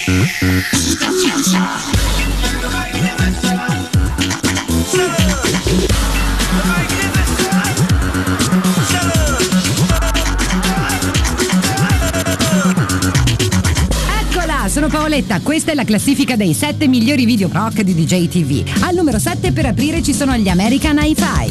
Sono Paoletta, questa è la classifica dei 7 migliori video rock di DeeJay TV. Al numero 7 per aprire ci sono gli American Hi-Fi.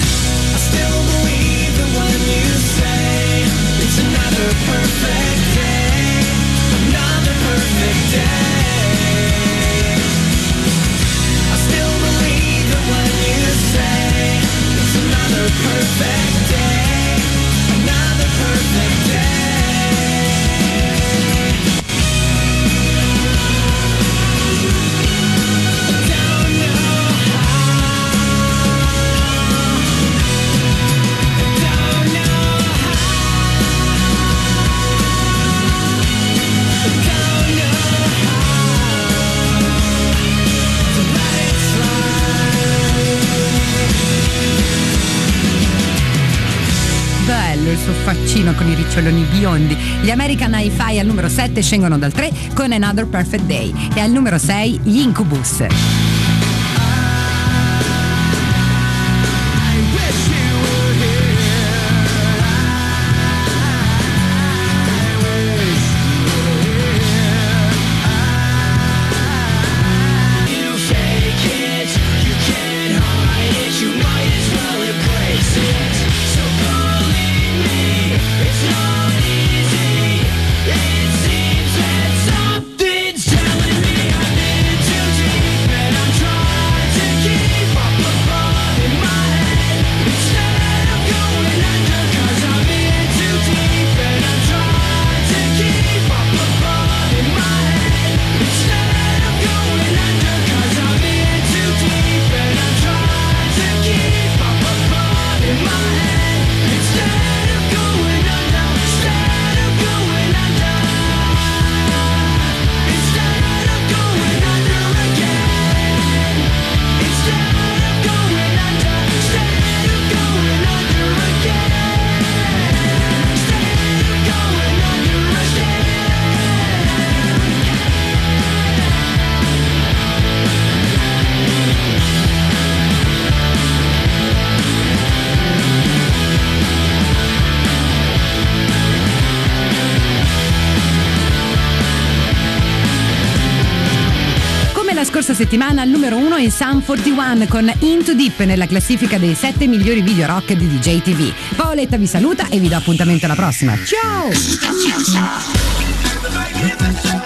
Il suo faccino con i riccioloni biondi. Gli American Hi-Fi al numero 7 scendono dal 3 con Another Perfect Day e al numero 6 gli Incubus. Scorsa settimana al numero 1 in Sum 41 con Into Deep nella classifica dei 7 migliori video rock di DeeJay TV. Paoletta vi saluta e vi do appuntamento alla prossima. Ciao!